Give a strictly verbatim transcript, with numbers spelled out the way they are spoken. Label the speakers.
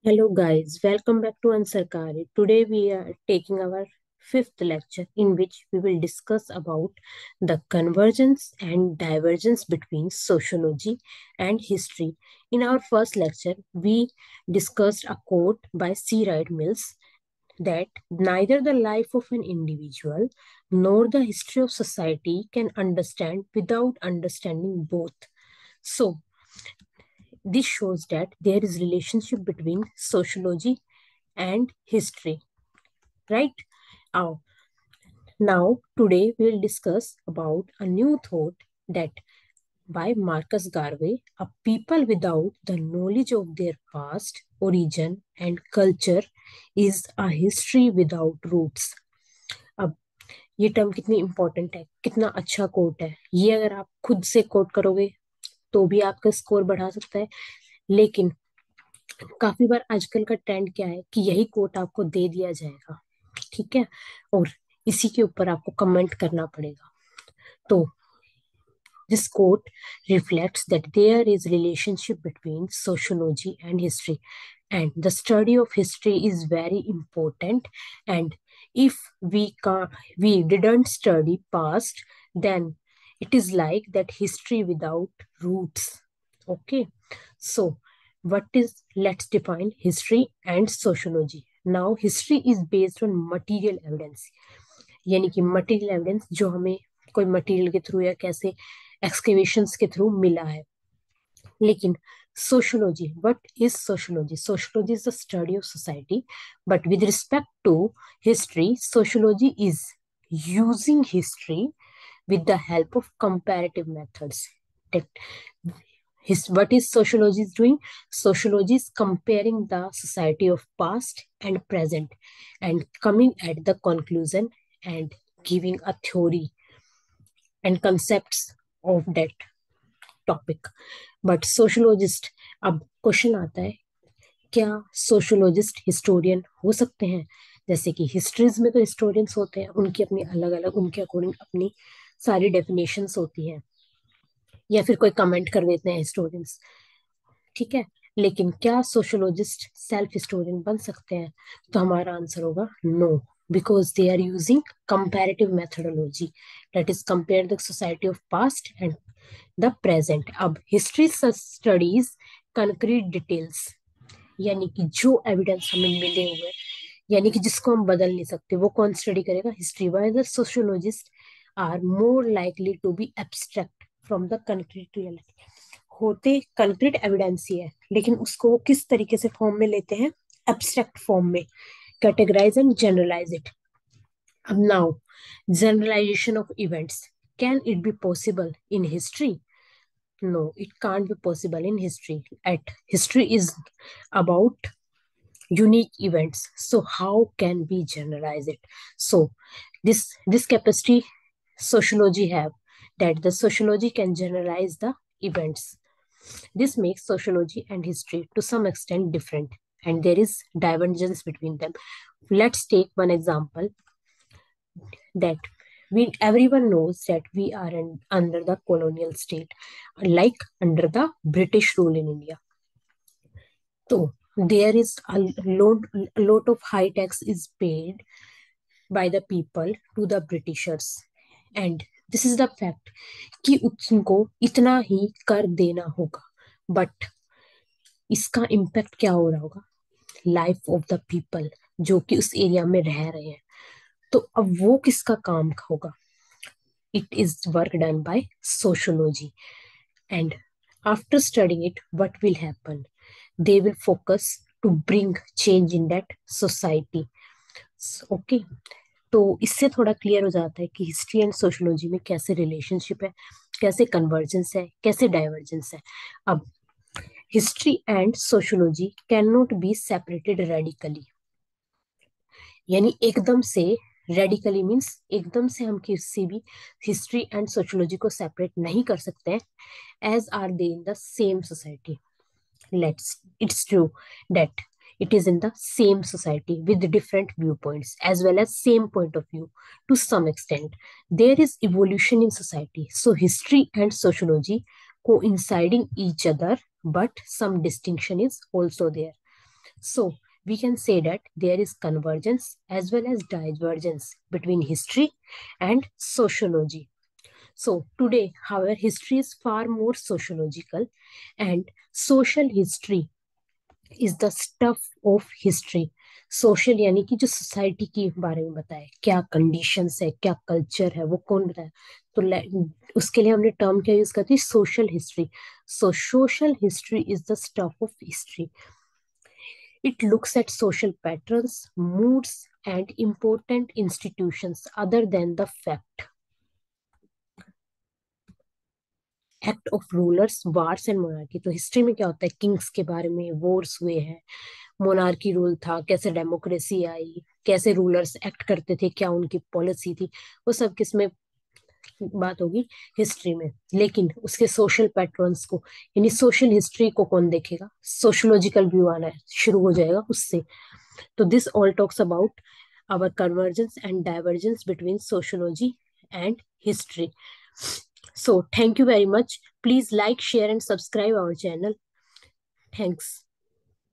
Speaker 1: Hello guys, welcome back to Ansarkari. Today we are taking our fifth lecture in which we will discuss about the convergence and divergence between sociology and history. In our first lecture, we discussed a quote by C. Wright Mills that neither the life of an individual nor the history of society can understand without understanding both. So, this shows that there is relationship between sociology and history, right? Now, now today we will discuss about a new thought that by Marcus Garvey, a people without the knowledge of their past, origin and culture is a history without roots. अब ये term कितनी important है, कितना अच्छा coat है। ये अगर आप खुद से कोट करोगे तो भी आपका स्कोर बढ़ा सकता है, लेकिन काफी बार आजकल का ट्रेंड क्या है कि यही कोट आपको दे दिया जाएगा, ठीक है, और इसी के ऊपर आपको कमेंट करना पड़ेगा। तो this quote reflects that there is relationship between sociology and history, and the study of history is very important. And if we can we didn't study past, then it is like that history without roots. Okay, so what is let's define history and sociology. Now history is based on material evidence, यानी कि material evidence जो हमें कोई material के through या कैसे excavations के through मिला है। लेकिन sociology, what is sociology? Sociology is the study of society, but with respect to history, sociology is using history with the help of comparative methods. That his, what is sociology is doing? Sociology is comparing the society of past and present and coming at the conclusion and giving a theory and concepts of that topic. But sociologist, अब question आता है, क्या sociologist historian हो सकते हैं? जैसे कि histories में तो हिस्टोरियंस होते हैं, उनकी अपनी अलग अलग, उनके अकॉर्डिंग अपनी सारी डेफिनेशंस होती हैं, या फिर कोई कमेंट कर देते हैं हिस्टोरियंस, ठीक है। लेकिन क्या सोशोलॉजिस्ट सेल्फ हिस्टोरियन बन सकते हैं? तो हमारा आंसर होगा no, because they are using comparative methodology, that is compare the society of past and the present. अब history studies concrete details, यानी कि जो एविडेंस हमें मिले हुए, यानी कि जिसको हम बदल नहीं सकते, वो कौन स्टडी करेगा? History. Why the sociologist are more likely to be abstract from the concrete reality. होते कंक्रीट एविडेंस ही है, लेकिन उसको वो किस तरीके से फॉर्म में लेते हैं? एब्स्ट्रैक्ट फॉर्म में, कैटेगराइज एंड जनरलाइज इट। अब now generalisation of events, can it be possible in history? No, it can't be possible in history. At history is about unique events. So how can we generalize it? So this this capacity sociology have, that the sociology can generalize the events. This makes sociology and history to some extent different, and there is divergence between them. Let's take one example, that we everyone knows that we are in, under the colonial state, like under the British rule in India. So there is a lot, a lot of high tax is paid by the people to the Britishers, and this is the fact कि उनको इतना ही कर देना होगा, but इसका impact क्या हो रहा होगा? लाइफ ऑफ द पीपल जो कि उस एरिया में रह रहे हैं। तो अब वो किसका काम होगा? It is work done by sociology, and after studying it, what will happen? They will focus to bring change in that society. Okay, तो इससे थोड़ा क्लियर हो जाता है कि हिस्ट्री एंड सोशियोलॉजी में कैसे रिलेशनशिप है, कैसे कन्वर्जेंस है, कैसे डाइवर्जेंस है। अब history and sociology can not be separated radically, यानी एकदम से रेडिकली मीन्स एकदम से हम किसी भी हिस्ट्री एंड सोशियोलॉजी को सेपरेट नहीं कर सकते हैं, as are they in the same society. Let's it's true that it is in the same society with different viewpoints as well as same point of view to some extent. There is evolution in society, so history and sociology coinciding each other, but some distinction is also there. So we can say that there is convergence as well as divergence between history and sociology. So today, however, history is far more sociological, and social history is the stuff of history. Social यानी कि जो society के बारे में बताए, क्या conditions है, क्या कल्चर है, वो कौन बताया। तो ले- उसके लिए हमने टर्म क्या यूज करती है, social history. So social history is the stuff of history. It looks at social patterns, moods, and important institutions other than the fact. Act of rulers, wars and monarchy. तो history में क्या होता है, Kings के बारे में, Wars हुए हैं, मोनार्की रूल था, कैसे डेमोक्रेसी आई, कैसे रूलर्स एक्ट करते थे, क्या उनकी पॉलिसी थी, वो सब किसमें बात होगी, हिस्ट्री में. लेकिन उसके सोशल पैटर्न्स को, यानी सोशल हिस्ट्री को कौन देखेगा, सोशोलॉजिकल व्यू आना शुरू हो जाएगा उससे. तो this all talks about our convergence and divergence between sociology and history. So thank you very much. Please like, share and subscribe our channel. Thanks.